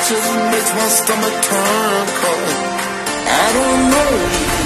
just makes my stomach turn cold. I don't know.